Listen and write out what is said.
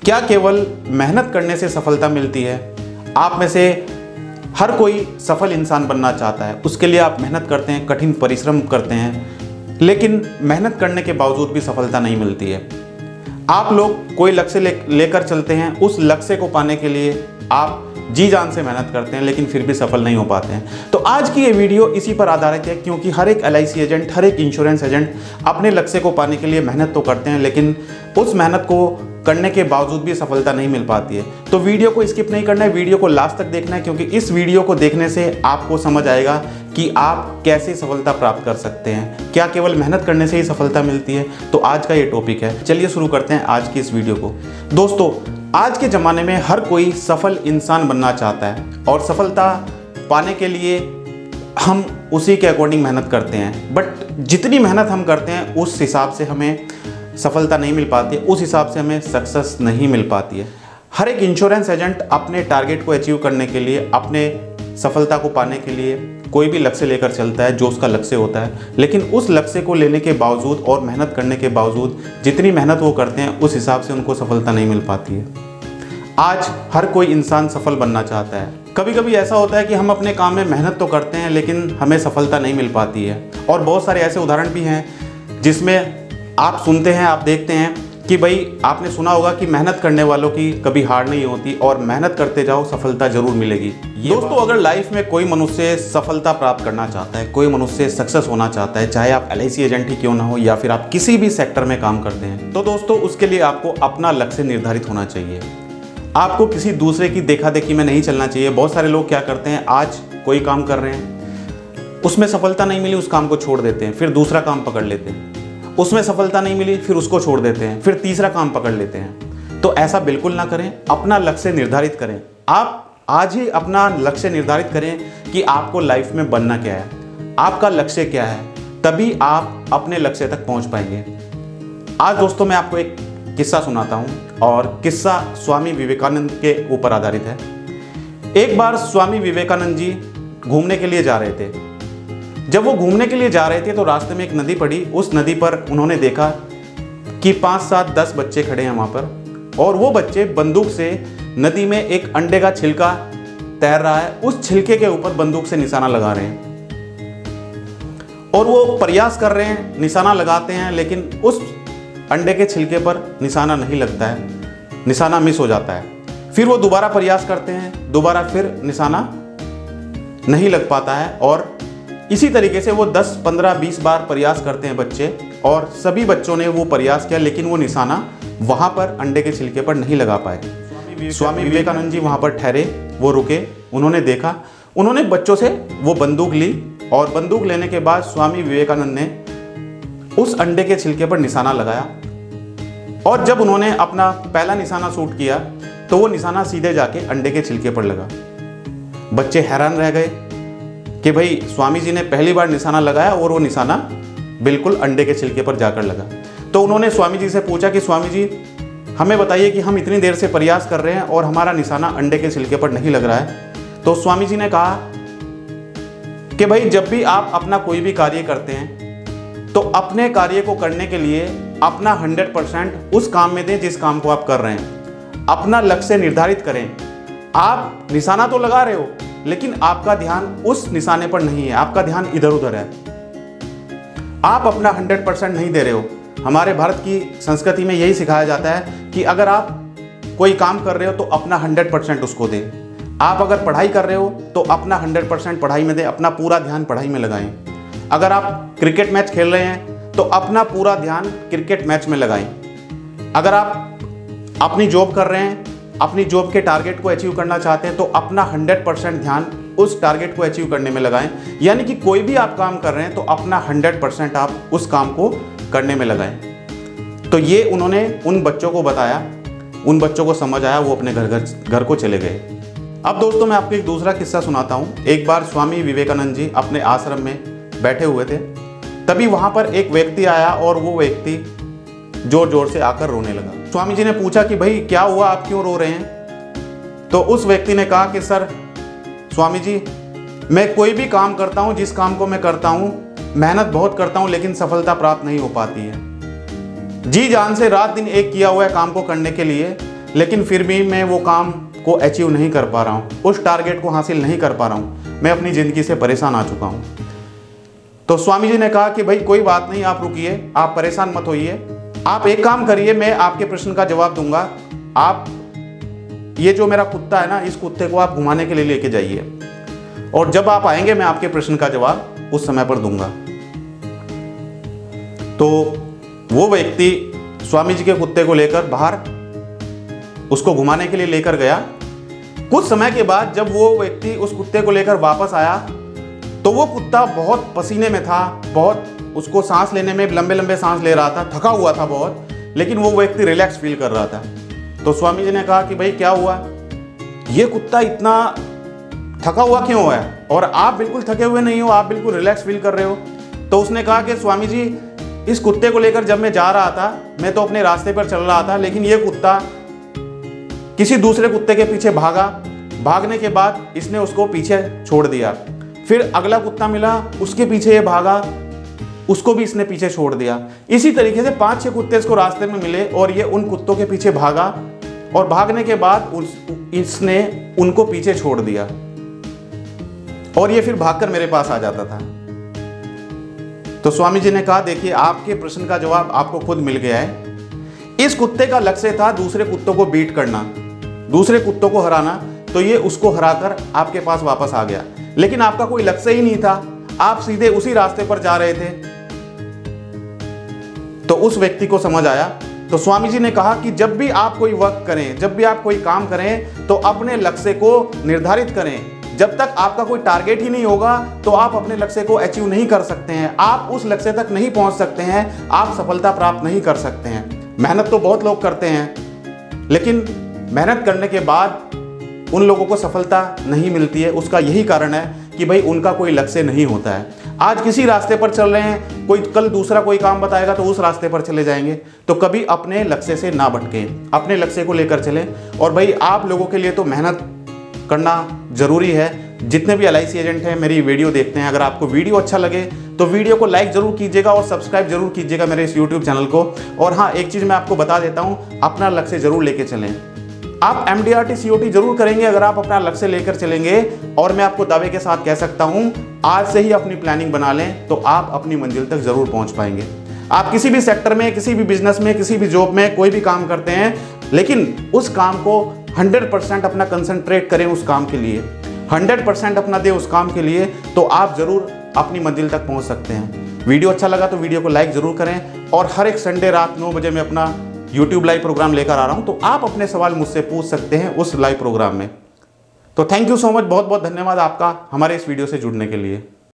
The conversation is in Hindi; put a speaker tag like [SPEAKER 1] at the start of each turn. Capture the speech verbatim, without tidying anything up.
[SPEAKER 1] क्या केवल मेहनत करने से सफलता मिलती है? आप में से हर कोई सफल इंसान बनना चाहता है, उसके लिए आप मेहनत करते हैं, कठिन परिश्रम करते हैं, लेकिन मेहनत करने के बावजूद भी सफलता नहीं मिलती है। आप लोग कोई लक्ष्य ले, लेकर चलते हैं, उस लक्ष्य को पाने के लिए आप जी जान से मेहनत करते हैं, लेकिन फिर भी सफल नहीं हो पाते हैं। तो आज की ये वीडियो इसी पर आधारित है, क्योंकि हर एक एल आई सी एजेंट, हर एक इंश्योरेंस एजेंट अपने लक्ष्य को पाने के लिए मेहनत तो करते हैं, लेकिन उस मेहनत को करने के बावजूद भी सफलता नहीं मिल पाती है। तो वीडियो को स्किप नहीं करना है, वीडियो को लास्ट तक देखना है, क्योंकि इस वीडियो को देखने से आपको समझ आएगा कि आप कैसे सफलता प्राप्त कर सकते हैं। क्या केवल मेहनत करने से ही सफलता मिलती है? तो आज का ये टॉपिक है। चलिए शुरू करते हैं आज की इस वीडियो को। दोस्तों, आज के ज़माने में हर कोई सफल इंसान बनना चाहता है और सफलता पाने के लिए हम उसी के अकॉर्डिंग मेहनत करते हैं, बट जितनी मेहनत हम करते हैं उस हिसाब से हमें सफलता नहीं मिल पाती है, उस हिसाब से हमें सक्सेस नहीं मिल पाती है। हर एक इंश्योरेंस एजेंट अपने टारगेट को अचीव करने के लिए, अपने सफलता को पाने के लिए कोई भी लक्ष्य लेकर चलता है जो उसका लक्ष्य होता है, लेकिन उस लक्ष्य को लेने के बावजूद और मेहनत करने के बावजूद जितनी मेहनत वो करते हैं उस हिसाब से उनको सफलता नहीं मिल पाती है। आज हर कोई इंसान सफल बनना चाहता है। कभी कभी ऐसा होता है कि हम अपने काम में मेहनत तो करते हैं, लेकिन हमें सफलता नहीं मिल पाती है। और बहुत सारे ऐसे उदाहरण भी हैं जिसमें आप सुनते हैं, आप देखते हैं कि भाई आपने सुना होगा कि मेहनत करने वालों की कभी हार नहीं होती और मेहनत करते जाओ, सफलता जरूर मिलेगी। दोस्तों, अगर लाइफ में कोई मनुष्य सफलता प्राप्त करना चाहता है, कोई मनुष्य सक्सेस होना चाहता है, चाहे आप एल आई सी एजेंट ही क्यों ना हो या फिर आप किसी भी सेक्टर में काम करते हैं, तो दोस्तों उसके लिए आपको अपना लक्ष्य निर्धारित होना चाहिए। आपको किसी दूसरे की देखा देखी में नहीं चलना चाहिए। बहुत सारे लोग क्या करते हैं, आज कोई काम कर रहे हैं, उसमें सफलता नहीं मिली, उस काम को छोड़ देते हैं, फिर दूसरा काम पकड़ लेते हैं, उसमें सफलता नहीं मिली, फिर उसको छोड़ देते हैं, फिर तीसरा काम पकड़ लेते हैं। तो ऐसा बिल्कुल ना करें, अपना लक्ष्य निर्धारित करें। आप आज ही अपना लक्ष्य निर्धारित करें कि आपको लाइफ में बनना क्या है, आपका लक्ष्य क्या है, तभी आप अपने लक्ष्य तक पहुंच पाएंगे। आज दोस्तों मैं आपको एक किस्सा सुनाता हूं और किस्सा स्वामी विवेकानंद के ऊपर आधारित है। एक बार स्वामी विवेकानंद जी घूमने के लिए जा रहे थे। जब वो घूमने के लिए जा रहे थे तो रास्ते में एक नदी पड़ी। उस नदी पर उन्होंने देखा कि पाँच सात दस बच्चे खड़े हैं वहाँ पर, और वो बच्चे बंदूक से नदी में एक अंडे का छिलका तैर रहा है, उस छिलके के ऊपर बंदूक से निशाना लगा रहे हैं। और वो प्रयास कर रहे हैं, निशाना लगाते हैं, लेकिन उस अंडे के छिलके पर निशाना नहीं लगता है, निशाना मिस हो जाता है। फिर वो दोबारा प्रयास करते हैं, दोबारा फिर निशाना नहीं लग पाता है, और इसी तरीके से वो दस पंद्रह बीस बार प्रयास करते हैं बच्चे, और सभी बच्चों ने वो प्रयास किया, लेकिन वो निशाना वहाँ पर अंडे के छिलके पर नहीं लगा पाए। स्वामी विवेकानंद जी वहाँ पर ठहरे, वो रुके, उन्होंने देखा, उन्होंने बच्चों से वो बंदूक ली, और बंदूक लेने के बाद स्वामी विवेकानंद ने उस अंडे के छिलके पर निशाना लगाया। और जब उन्होंने अपना पहला निशाना शूट किया तो वो निशाना सीधे जाके अंडे के छिलके पर लगा। बच्चे हैरान रह गए कि भाई स्वामी जी ने पहली बार निशाना लगाया और वो निशाना बिल्कुल अंडे के छिलके पर जाकर लगा। तो उन्होंने स्वामी जी से पूछा कि स्वामी जी हमें बताइए कि हम इतनी देर से प्रयास कर रहे हैं और हमारा निशाना अंडे के छिलके पर नहीं लग रहा है। तो स्वामी जी ने कहा कि भाई जब भी आप अपना कोई भी कार्य करते हैं तो अपने कार्य को करने के लिए अपना हंड्रेड परसेंट उस काम में दें जिस काम को आप कर रहे हैं। अपना लक्ष्य निर्धारित करें। आप निशाना तो लगा रहे हो, लेकिन आपका ध्यान उस निशाने पर नहीं है, आपका ध्यान इधर उधर है, आप अपना हंड्रेड परसेंट नहीं दे रहे हो। हमारे भारत की संस्कृति में यही सिखाया जाता है कि अगर आप कोई काम कर रहे हो तो अपना हंड्रेड परसेंट उसको दें। आप अगर पढ़ाई कर रहे हो तो अपना हंड्रेड परसेंट पढ़ाई में दें, अपना पूरा ध्यान पढ़ाई में लगाएं। अगर आप क्रिकेट मैच खेल रहे हैं तो अपना पूरा ध्यान क्रिकेट मैच में लगाएं। अगर आप अपनी जॉब कर रहे हैं, अपनी जॉब के टारगेट को अचीव करना चाहते हैं, तो अपना हंड्रेड परसेंट ध्यान उस टारगेट को अचीव करने में लगाएं। यानी कि कोई भी आप काम कर रहे हैं तो अपना हंड्रेड परसेंट आप उस काम को करने में लगाएं। तो ये उन्होंने उन बच्चों को बताया, उन बच्चों को समझ आया, वो अपने घर घर घर को चले गए। अब दोस्तों मैं आपको एक दूसरा किस्सा सुनाता हूँ। एक बार स्वामी विवेकानंद जी अपने आश्रम में बैठे हुए थे, तभी वहाँ पर एक व्यक्ति आया और वो व्यक्ति जोर जोर से आकर रोने लगा। स्वामी जी ने पूछा कि भाई क्या हुआ, आप क्यों रो रहे हैं? तो उस व्यक्ति ने कहा कि सर स्वामी जी, मैं कोई भी काम करता हूँ, जिस काम को मैं करता हूँ मेहनत बहुत करता हूँ, लेकिन सफलता प्राप्त नहीं हो पाती है। जी जान से रात दिन एक किया हुआ है काम को करने के लिए, लेकिन फिर भी मैं वो काम को अचीव नहीं कर पा रहा हूँ, उस टारगेट को हासिल नहीं कर पा रहा हूँ, मैं अपनी ज़िंदगी से परेशान आ चुका हूँ। तो स्वामी जी ने कहा कि भाई कोई बात नहीं, आप रुकिए, आप परेशान मत होइए, आप एक काम करिए, मैं आपके प्रश्न का जवाब दूंगा। आप ये जो मेरा कुत्ता है ना, इस कुत्ते को आप घुमाने के लिए लेके जाइए, और जब आप आएंगे मैं आपके प्रश्न का जवाब उस समय पर दूंगा। तो वो व्यक्ति स्वामी जी के कुत्ते को लेकर बाहर उसको घुमाने के लिए लेकर गया। कुछ समय के बाद जब वो व्यक्ति उस कुत्ते को लेकर वापस आया तो वो कुत्ता बहुत पसीने में था, बहुत उसको सांस लेने में लंबे लंबे सांस ले रहा था, थका हुआ था बहुत, लेकिन वो व्यक्ति रिलैक्स फील कर रहा था। तो स्वामी जी ने कहा कि भाई क्या हुआ, ये कुत्ता इतना थका हुआ क्यों है, और आप बिल्कुल थके हुए नहीं हो, आप बिल्कुल रिलैक्स फील कर रहे हो। तो उसने कहा कि स्वामी जी, इस कुत्ते को लेकर जब मैं जा रहा था, मैं तो अपने रास्ते पर चल रहा था, लेकिन ये कुत्ता किसी दूसरे कुत्ते के पीछे भागा, भागने के बाद इसने उसको पीछे छोड़ दिया। फिर अगला कुत्ता मिला, उसके पीछे ये भागा, उसको भी इसने पीछे छोड़ दिया। इसी तरीके से पांच छह कुत्ते इसको रास्ते में मिले और ये उन कुत्तों के पीछे भागा, और भागने के बाद उस इसने उनको पीछे छोड़ दिया, और ये फिर भागकर मेरे पास आ जाता था। तो स्वामी जी ने कहा, देखिए आपके प्रश्न का जवाब आपको खुद मिल गया है। इस कुत्ते का लक्ष्य था दूसरे कुत्तों को बीट करना, दूसरे कुत्तों को हराना, तो ये उसको हराकर आपके पास वापस आ गया। लेकिन आपका कोई लक्ष्य ही नहीं था, आप सीधे उसी रास्ते पर जा रहे थे। तो उस व्यक्ति को समझ आया। तो स्वामी जी ने कहा कि जब भी आप कोई वर्क करें, जब भी आप कोई काम करें, तो अपने लक्ष्य को निर्धारित करें। जब तक आपका कोई टारगेट ही नहीं होगा तो आप अपने लक्ष्य को अचीव नहीं कर सकते हैं, आप उस लक्ष्य तक नहीं पहुंच सकते हैं, आप सफलता प्राप्त नहीं कर सकते हैं। मेहनत तो बहुत लोग करते हैं, लेकिन मेहनत करने के बाद उन लोगों को सफलता नहीं मिलती है। उसका यही कारण है कि भाई उनका कोई लक्ष्य नहीं होता है। आज किसी रास्ते पर चल रहे हैं, कोई कल दूसरा कोई काम बताएगा तो उस रास्ते पर चले जाएंगे। तो कभी अपने लक्ष्य से ना भटकें, अपने लक्ष्य को लेकर चलें। और भाई आप लोगों के लिए तो मेहनत करना जरूरी है। जितने भी एल आई सी एजेंट हैं मेरी वीडियो देखते हैं, अगर आपको वीडियो अच्छा लगे तो वीडियो को लाइक जरूर कीजिएगा और सब्सक्राइब जरूर कीजिएगा मेरे इस यूट्यूब चैनल को। और हाँ, एक चीज़ मैं आपको बता देता हूँ, अपना लक्ष्य जरूर लेके चलें। आप M D R T C O T जरूर करेंगे अगर आप अपना लक्ष्य लेकर चलेंगे। और मैं आपको दावे के साथ कह सकता हूं, आज से ही अपनी प्लानिंग बना लें तो आप अपनी मंजिल तक जरूर पहुंच पाएंगे। आप किसी भी सेक्टर में, किसी भी बिजनेस में, किसी भी जॉब में कोई भी काम करते हैं, लेकिन उस काम को हंड्रेड परसेंट अपना कंसंट्रेट करें उस काम के लिए, हंड्रेड परसेंट अपना दें उस काम के लिए, तो आप जरूर अपनी मंजिल तक पहुंच सकते हैं। वीडियो अच्छा लगा तो वीडियो को लाइक जरूर करें। और हर एक संडे रात नौ बजे मैं अपना यूट्यूब लाइव प्रोग्राम लेकर आ रहा हूं, तो आप अपने सवाल मुझसे पूछ सकते हैं उस लाइव प्रोग्राम में। तो थैंक यू सो मच, बहुत बहुत धन्यवाद आपका हमारे इस वीडियो से जुड़ने के लिए।